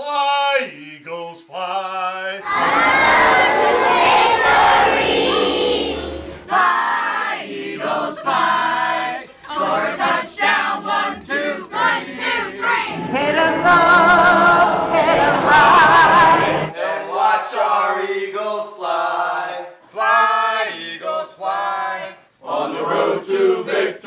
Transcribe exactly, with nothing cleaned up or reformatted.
Fly, Eagles, fly. Fly, Eagles, fly. Score a touchdown, one, two, one, two, three. Hit 'em low, hit 'em high. And watch our Eagles fly. Fly, Eagles, fly. On the road to victory.